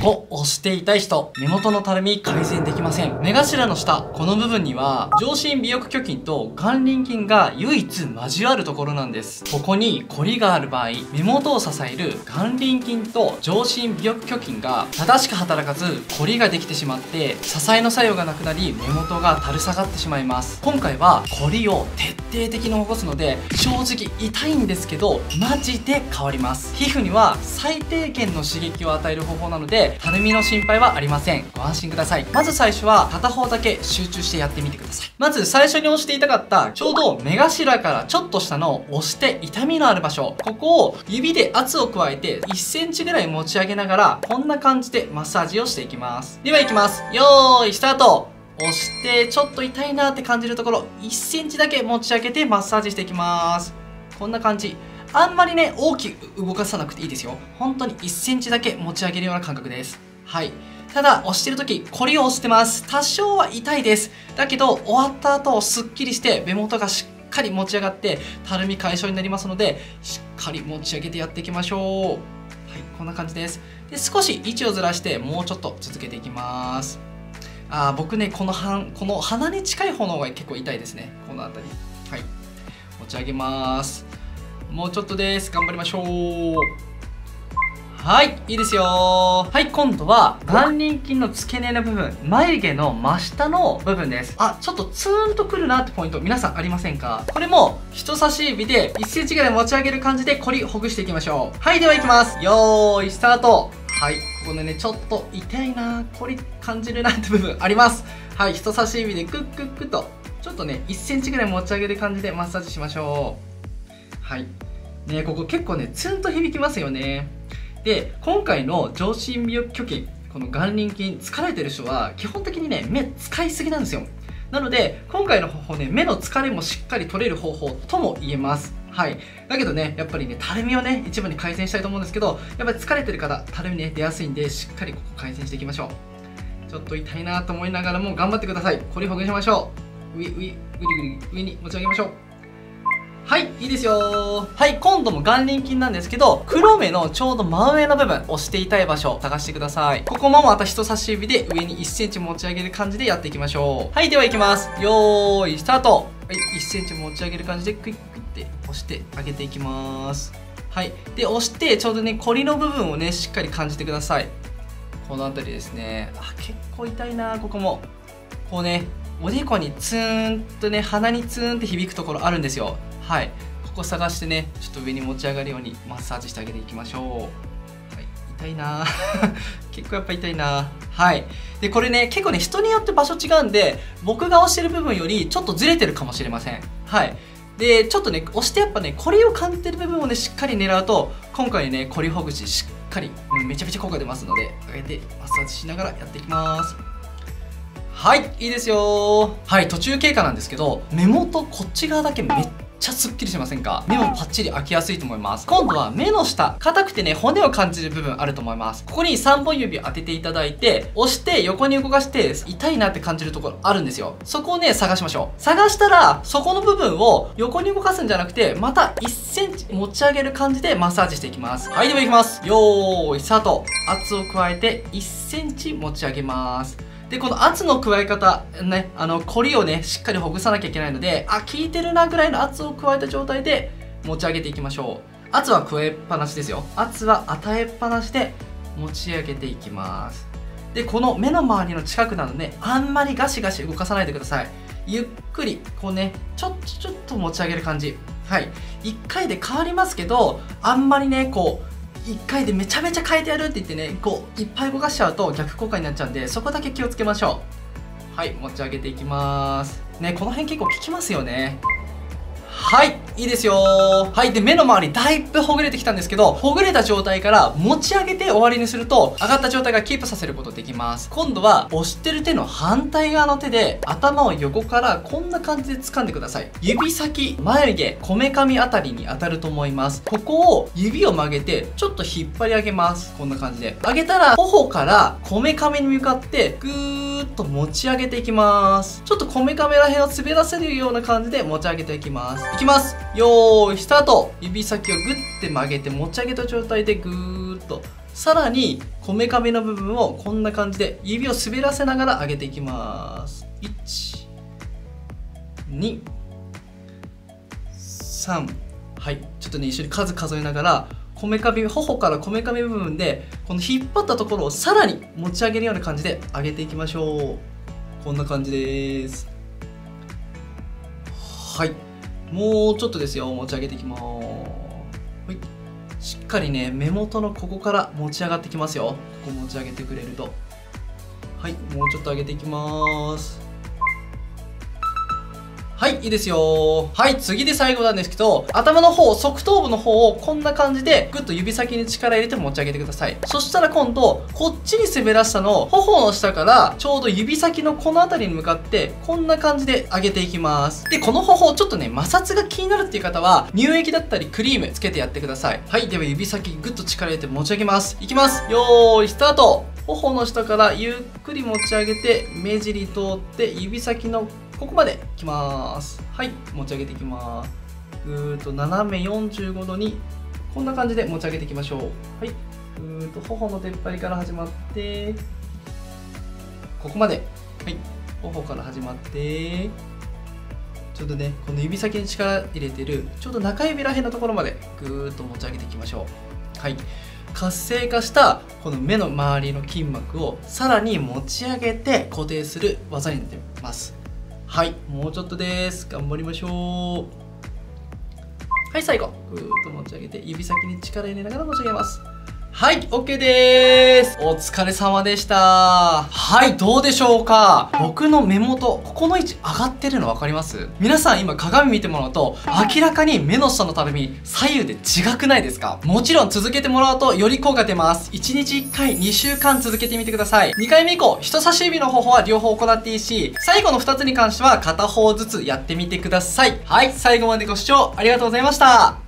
を押していたい人、目元のたるみ改善できません。目頭の下、この部分には上唇尾翼挙筋と眼輪筋が唯一交わるところなんです。ここにコリがある場合、目元を支える眼輪筋と上唇尾翼挙筋が正しく働かず、コリができてしまって支えの作用がなくなり、目元が垂れ下がってしまいます。今回はコリを徹底的に起こすので、正直痛いんですけどマジで変わります。皮膚には最低限の刺激を与える方法なので、たるみの心配はありません。ご安心ください。まず最初は片方だけ集中してやってみてください。まず最初に押していたかったちょうど目頭からちょっと下の押して痛みのある場所、ここを指で圧を加えて1センチぐらい持ち上げながら、こんな感じでマッサージをしていきます。ではいきます。よーいスタート。押してちょっと痛いなって感じるところ1センチだけ持ち上げてマッサージしていきます。こんな感じ。あんまりね大きく動かさなくていいですよ。本当に1センチだけ持ち上げるような感覚です。はい。ただ押してる時コリを押してます。多少は痛いです。だけど終わった後すっきりして目元がしっかり持ち上がってたるみ解消になりますので、しっかり持ち上げてやっていきましょう。はい、こんな感じです。で少し位置をずらしてもうちょっと続けていきます。僕ねこの鼻に近い方の方が結構痛いですね。この辺り。はい、持ち上げます。もうちょっとです。頑張りましょう。はい、いいですよ。はい、今度は眼輪筋の付け根の部分、眉毛の真下の部分です。ちょっとツーンとくるなってポイント皆さんありませんか？これも人差し指で1センチぐらい持ち上げる感じでコリほぐしていきましょう。はい、ではいきます。よーいスタート。はい、ここでねちょっと痛いな、コリ感じるなって部分あります。はい、人差し指でクックックとちょっとね1センチぐらい持ち上げる感じでマッサージしましょう。はいね、ここ結構ねツンと響きますよね。で今回の上唇尾翼挙筋、この眼輪筋疲れてる人は基本的にね目使いすぎなんですよ。なので今回の方法ね、目の疲れもしっかり取れる方法とも言えます。はい、だけどねやっぱりねたるみをね一番に改善したいと思うんですけど、やっぱり疲れてる方たるみね出やすいんで、しっかりここ改善していきましょう。ちょっと痛いなと思いながらも頑張ってください。これほぐしましょう。ぐりぐり上に持ち上げましょう。はい、いいですよ。はい、今度も眼輪筋なんですけど、黒目のちょうど真上の部分、押していたい場所探してください。ここもまた人差し指で上に1センチ持ち上げる感じでやっていきましょう。はい、ではいきます。よーいスタート。はい、1センチ持ち上げる感じでクイックイって押してあげていきます。はい、で押してちょうどねコリの部分をねしっかり感じてください。この辺りですね。結構痛いな。ここもこうねおでこにツーンとね、鼻にツーンって響くところあるんですよ。はい、ここ探してねちょっと上に持ち上がるようにマッサージしてあげていきましょう。はい、痛いな結構やっぱ痛いな。はい、でこれね結構ね人によって場所違うんで、僕が押してる部分よりちょっとずれてるかもしれません。はい、でちょっとね押してやっぱねコリを感じてる部分をねしっかり狙うと、今回ねコリほぐししっかり、めちゃめちゃ効果出ますので、上げてマッサージしながらやっていきます。はい、いいですよ。はい、途中経過なんですけど、目元こっち側だけめっちゃすっきりしませんか？目もパッチリ開きやすいと思います。今度は目の下、硬くてね骨を感じる部分あると思います。ここに3本指を当てていただいて、押して横に動かして痛いなって感じるところあるんですよ。そこをね探しましょう。探したらそこの部分を横に動かすんじゃなくて、また1センチ持ち上げる感じでマッサージしていきます。はい、ではいきます。よーいスタート。圧を加えて1センチ持ち上げます。でこの圧の加え方ね、コリをねしっかりほぐさなきゃいけないので、効いてるなぐらいの圧を加えた状態で持ち上げていきましょう。圧は加えっぱなしですよ。圧は与えっぱなしで持ち上げていきます。でこの目の周りの近くなので、あんまりガシガシ動かさないでください。ゆっくりこうねちょっと持ち上げる感じ。はい、1回で変わりますけど、あんまりねこう1回でめちゃめちゃ変えてやるって言ってねこういっぱい動かしちゃうと逆効果になっちゃうんで、そこだけ気をつけましょう。はい、持ち上げていきますね。この辺結構効きますよね。はい、いいですよ。はい、で目の周りだいぶほぐれてきたんですけど、ほぐれた状態から持ち上げて終わりにすると上がった状態がキープさせることできます。今度は押してる手の反対側の手で頭を横からこんな感じで掴んでください。指先、眉毛、こめかみあたりに当たると思います。ここを指を曲げてちょっと引っ張り上げます。こんな感じで上げたら頬からこめかみに向かってグーッと持ち上げていきます。ちょっとこめかみら辺を滑らせるような感じで持ち上げていきます。いきます。よーいスタート。指先をグッて曲げて持ち上げた状態でグーッとさらにこめかみの部分をこんな感じで指を滑らせながら上げていきます。1、2、3。はい、ちょっとね一緒に数数えながらこめかみ、頬からこめかみ部分でこの引っ張ったところをさらに持ち上げるような感じで上げていきましょう。こんな感じです。はい、もうちょっとですよ。持ち上げていきます。はい、しっかりね目元のここから持ち上がってきますよ。ここ持ち上げてくれると。はい、もうちょっと上げていきます。はい、いいですよ。はい、次で最後なんですけど、頭の方、側頭部の方をこんな感じでグッと指先に力入れて持ち上げてください。そしたら今度こっちに滑らしたのを頬の下からちょうど指先のこの辺りに向かってこんな感じで上げていきます。でこの頬ちょっとね摩擦が気になるっていう方は乳液だったりクリームつけてやってください。はい、では指先グッと力入れて持ち上げます。いきます。よーいスタート。頬の下からゆっくり持ち上げて目尻通って指先のここまで来ます。はい、持ち上げていきます。ぐーっと斜め45度にこんな感じで持ち上げていきましょう。はい、ぐーっと頬の出っ張りから始まってここまで。はい、頬から始まってちょうどねこの指先に力入れてるちょうど中指らへんのところまでぐーっと持ち上げていきましょう。はい、活性化したこの目の周りの筋膜をさらに持ち上げて固定する技になってます。はい、もうちょっとです。頑張りましょう。はい、最後ぐーっと持ち上げて指先に力入れながら持ち上げます。はい、OK でーす。お疲れ様でした。はい、どうでしょうか。僕の目元、ここの位置上がってるの分かります？皆さん今鏡見てもらうと、明らかに目の下のたるみ、左右で違くないですか？もちろん続けてもらうとより効果出ます。1日1回、2週間続けてみてください。2回目以降、人差し指の方法は両方行っていいし、最後の2つに関しては片方ずつやってみてください。はい、最後までご視聴ありがとうございました。